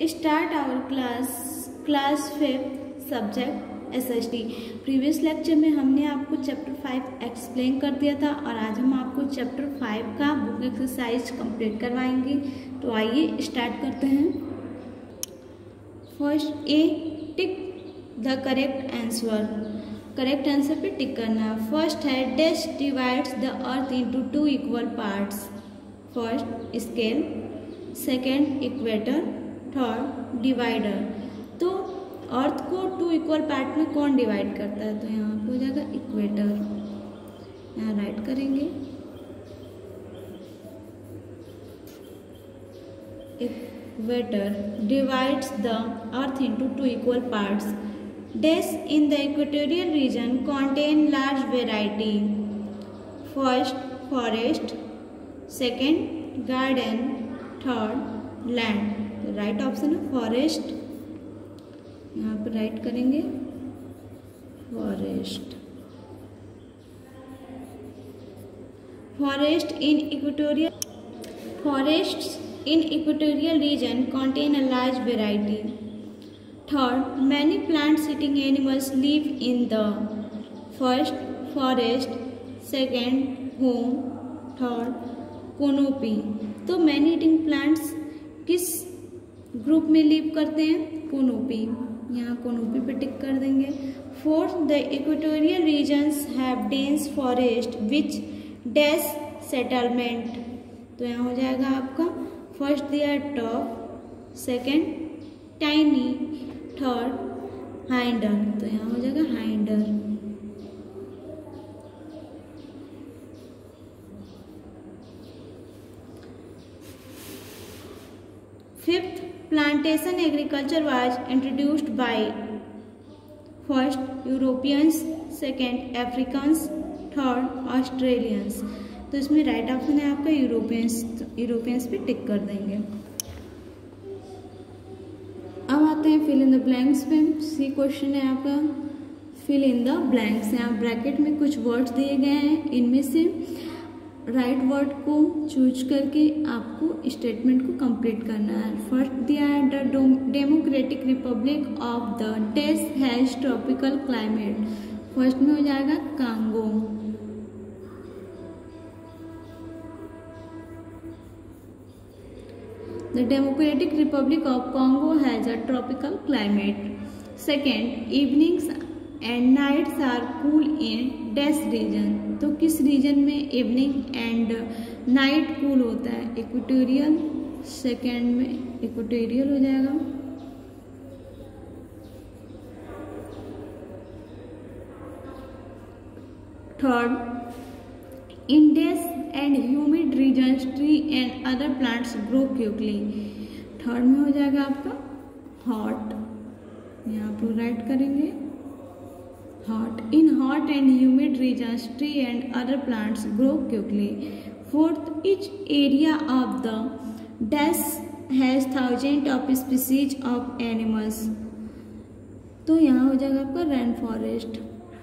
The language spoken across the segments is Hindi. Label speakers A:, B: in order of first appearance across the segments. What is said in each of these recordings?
A: start our class 5 subject SST। Previous lecture में हमने आपको चैप्टर 5 एक्सप्लेन कर दिया था और आज हम आपको चैप्टर 5 का बुक एक्सरसाइज कंप्लीट करवाएंगे। तो आइए स्टार्ट करते हैं। First A, tick the correct answer. Correct answer पे टिक करना है। फर्स्ट है dash divides the earth into 2 equal parts. First scale, second equator, third divider. तो अर्थ को 2 इक्वल पार्ट में कौन डिवाइड करता है? तो यहाँ पे हो जाएगा इक्वेटर। यहाँ राइट करेंगे equator divides the earth into 2 equal parts. Dash in the equatorial region contain large variety। First forest, second garden, third land. तो राइट ऑप्शन है फॉरेस्ट। यहाँ पर राइट करेंगे forest. Forest in equatorial region contain a large variety। Third, many plant-eating animals live in the first forest, second home, third canopy। तो many eating plants किस ग्रुप में लिव करते हैं? canopy। यहाँ canopy पे टिक कर देंगे। Fourth, the equatorial regions have dense forest which dash settlement. तो यहाँ हो जाएगा आपका फर्स्ट दिया top, second tiny, third hinder. तो यहाँ हो जाएगा hinder. Fifth, plantation agriculture was introduced by first Europeans, second Africans, third Australians. तो इसमें राइट ऑप्शन है आपका यूरोपियंस पे टिक कर देंगे। अब आते हैं फिल इन द ब्लैंक्स पे। सी क्वेश्चन है आपका फिल इन द ब्लैंक्स। यहाँ ब्रैकेट में कुछ वर्ड्स दिए गए हैं, इनमें से राइट वर्ड को चूज करके आपको स्टेटमेंट को कंप्लीट करना है। फर्स्ट दिया है the Democratic Republic of the dash has tropical climate. First में हो जाएगा Congo. The Democratic Republic of Congo has a tropical climate. Second, evenings and nights are cool in dash region. तो किस रीजन में इवनिंग एंड नाइट कूल होता है? इक्वेटोरियल। सेकेंड में इक्वेटोरियल हो जाएगा। Third, in dash and humid regions tree and other plants grow quickly. Third में हो जाएगा आपका हॉट। यहाँ पर राइट करेंगे hot। In hot and humid regions, tree and other plants grow quickly। Fourth, each area of the dash has thousands of species of animals। तो यहाँ हो जाएगा आपका rain forest.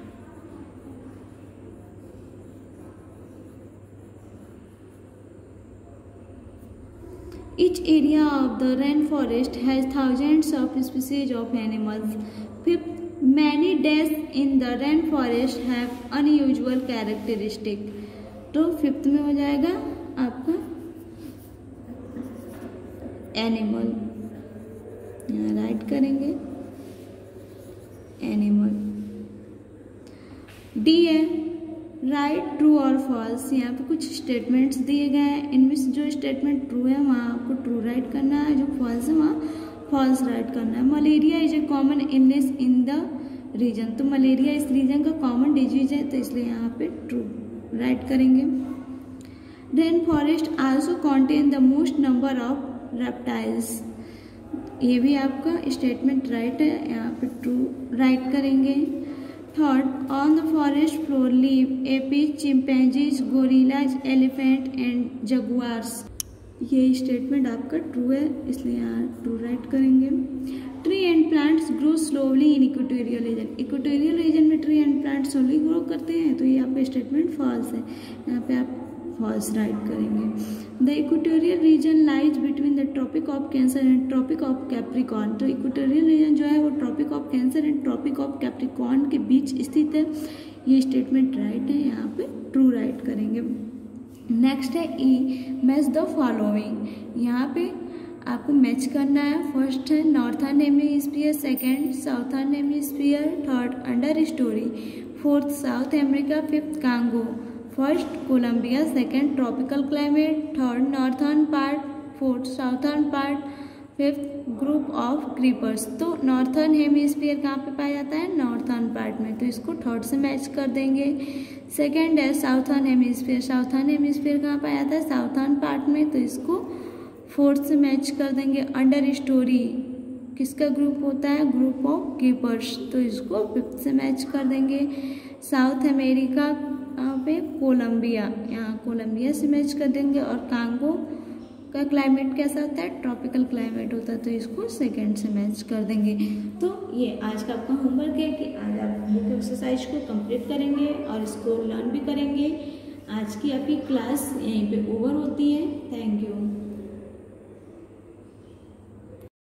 A: Each area of the rainforest has thousands of species of animals। Fifth, many dash in the rainforest have unusual characteristic। तो फिफ्थ में हो जाएगा आपका एनिमल। यहाँ राइट करेंगे एनिमल। डी है राइट ट्रू और फॉल्स। यहाँ पे कुछ स्टेटमेंट्स दिए गए हैं, इनमें से जो स्टेटमेंट ट्रू है वहाँ आपको ट्रू राइट करना है, जो फॉल्स है वहाँ फॉल्स राइट करना है। Malaria is a common illness in the region. तो मलेरिया इस रीजन का कॉमन डिजीज है, तो इसलिए यहाँ पे ट्रू राइट करेंगे। Rain forest also contain the most number of reptiles. ये भी आपका स्टेटमेंट राइट है, यहाँ पे ट्रू राइट करेंगे। Third, on the forest floor live apes, chimpanzees, gorillas, elephant and jaguars. ये स्टेटमेंट आपका ट्रू है, इसलिए यहाँ ट्रू राइट करेंगे। Tree and plants grow slowly in equatorial region. Equatorial region में tree and plants slowly grow करते हैं, तो ये आपका स्टेटमेंट फॉल्स है। यहाँ पे आप फॉल्स राइट करेंगे। The equatorial region lies between the Tropic of Cancer and Tropic of Capricorn. तो इक्वेटोरियल रीजन जो है वो Tropic of Cancer and Tropic of Capricorn के बीच स्थित है। ये स्टेटमेंट राइट है, यहाँ पे ट्रू राइट करेंगे। नेक्स्ट है ई, मैच द फॉलोइंग। यहाँ पे आपको मैच करना है। फर्स्ट है northern hemisphere, second southern hemisphere, third understory, fourth South America, fifth Congo, first Colombia, second tropical climate, third northern part, fourth southern part, fifth group of creepers. तो नॉर्थर्न हेमिस्फीयर कहाँ पे पाया जाता है? नॉर्थर्न पार्ट में, तो इसको थर्ड से मैच कर देंगे। सेकंड है साउथर्न हेमिस्फीयर, साउथर्न हेमिस्फीयर कहाँ पाया जाता है? साउथर्न पार्ट में, तो इसको फोर्थ से मैच कर देंगे। अंडर स्टोरी किसका ग्रुप होता है? ग्रुप ऑफ कीपर्स, तो इसको फिफ्थ से मैच कर देंगे। साउथ अमेरिका यहाँ पे कोलंबिया, यहाँ कोलंबिया से मैच कर देंगे। और कांगो का क्लाइमेट कैसा होता है? ट्रॉपिकल क्लाइमेट होता है, तो इसको सेकंड से मैच कर देंगे। तो ये आज का आपका होमवर्क है कि आज आप बुक एक्सरसाइज को कंप्लीट करेंगे और इसको लर्न भी करेंगे। आज की आपकी क्लास यहीं पे ओवर होती है।